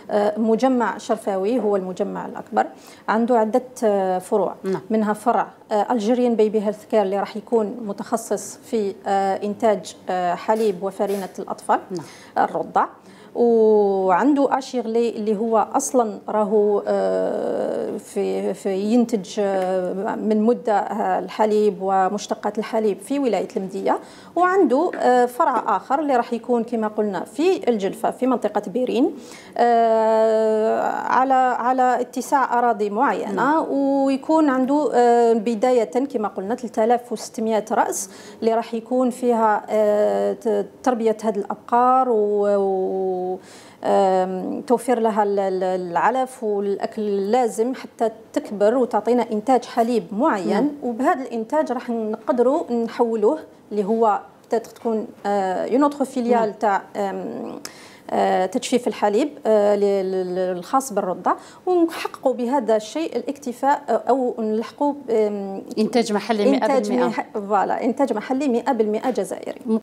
مجمع شرفاوي هو المجمع الأكبر، عنده عدة فروع. منها فرع الجيريان بيبي هيلث كير اللي راح يكون متخصص في إنتاج حليب وفرينة الأطفال الرضع، وعنده اشيغلي اللي هو اصلا راهو في ينتج من مده الحليب ومشتقات الحليب في ولايه المديه، وعنده فرع اخر اللي راح يكون كما قلنا في الجلفه في منطقه بيرين على اتساع اراضي معينه، ويكون عنده بدايه كما قلنا 3600 راس اللي راح يكون فيها تربيه هذه الابقار توفير لها العلف والاكل اللازم حتى تكبر وتعطينا انتاج حليب معين. وبهذا الانتاج راح نقدروا نحولوه اللي هو تكون اون اوتر فيليال تاع تجفيف الحليب الخاص بالرضع، ونحققوا بهذا الشيء الاكتفاء او نلحقوا انتاج محلي 100%. فوالا انتاج محلي 100% جزائري.